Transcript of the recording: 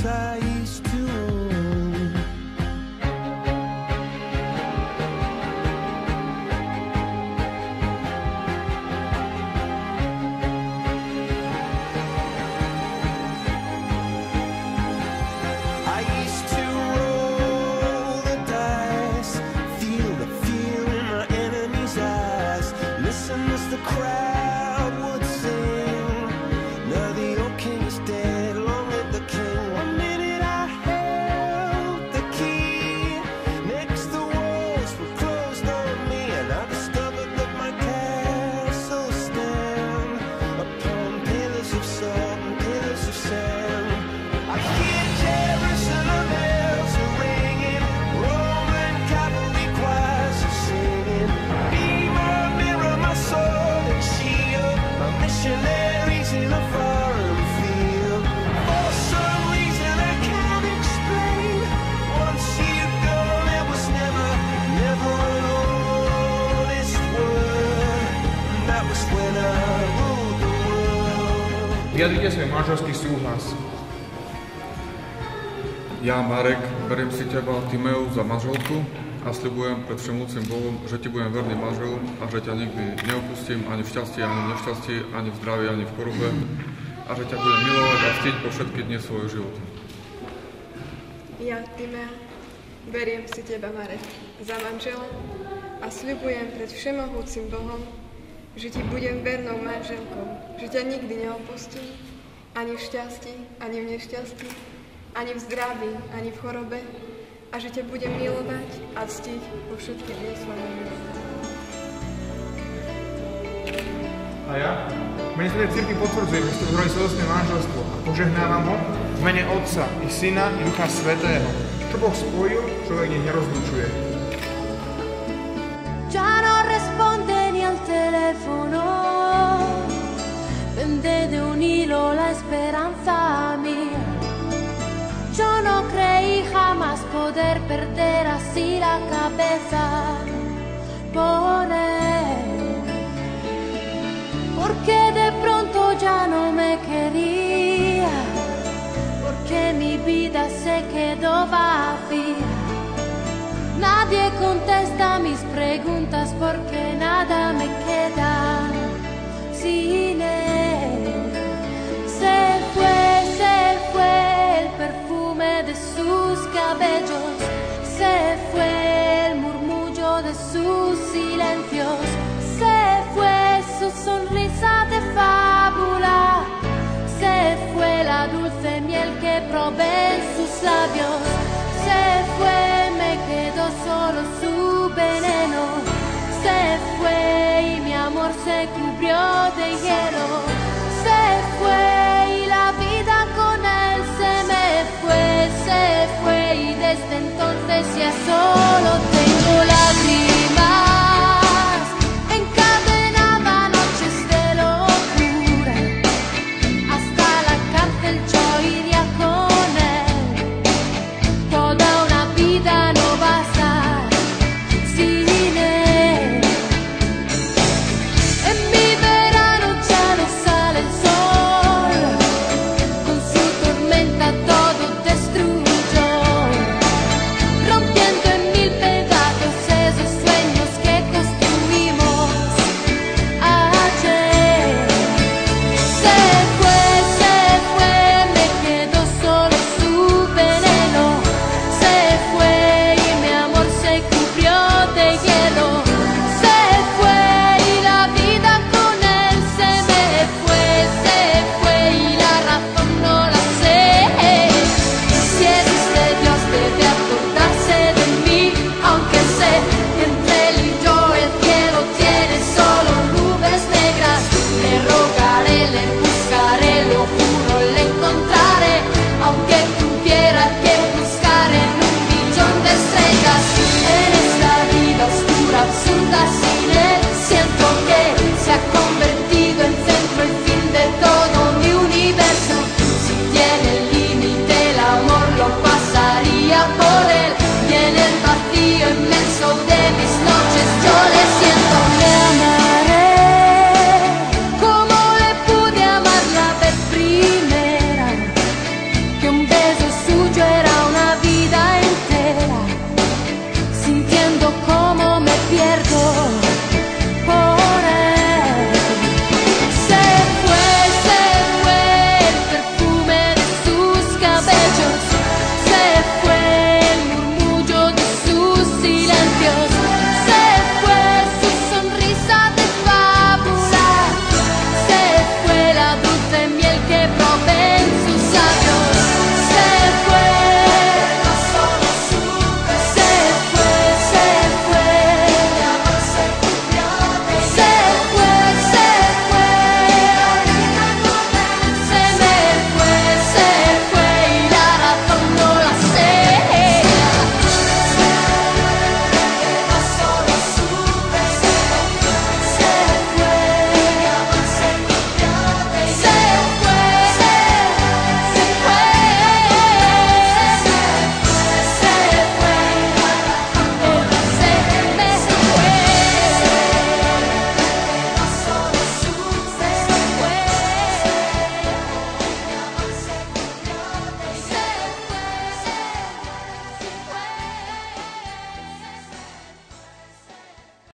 I used to own. I used to roll the dice, feel the fear in my enemy's eyes, listen as the crowd would sing. Now the old king is dead, long live the king. One minute I held the key, next the walls were closed on me, and I discovered that my castle stand upon pillars of salt and pillars of sand. I hear Jerusalem bells are ringing, Roman cavalry choirs are singing. Be my mirror, my sword and shield, my missionaries in a foreign field. For some reason I can't explain, once you've gone it was never an honest word. And that was when I ruled the world. Vyjadrite svoj manželský súhlas. Ja, Marek, beriem si teba, Timeu, za manželku a sľubujem pred všemohúcim Bohom, že ti budem verný manžel a že ťa nikdy neopustím ani v šťastí, ani v nešťastí, ani v zdraví, ani v chorobe a že ťa budem milovať a ctiť po všetky dni svojho života. Ja, Timea, beriem si teba, Marek, za manžela a sľubujem pred všemohúcim Bohom, že ti budem vernou manželkou, že ťa nikdy neopustím, ani v šťastí, ani v nešťastí, ani v zdraví, ani v chorobe, a že ťa budem milovať a ctiť po všetky dni svojho života. A ja v mene Svätej Cirkvi potvrdzujem, že ste uzreli svedectvé manželstvo a požehnávam ho v mene Otca i Syna i Ducha Svätého. Čo Boh spojil, človek nech nerozlučuje. Ya no responde ni al teléfono, pende de un hilo la esperanza mía. Yo no creí jamás poder perder así la cabeza por él, porque de pronto ya no me quería, porque mi vida se quedó vacía. Nadie contesta mis preguntas porque nada me queda sin él. Se fue el perfume de sus cabellos, se fue el murmullo de sus silencios, se fue su sonrisa de fábula, se fue la dulce miel que probé en sus labios, se fue, me quedó solo su veneno, se fue y mi amor se cubrió de hielo, se fue y la vida con él se me fue, y desde entonces ya solo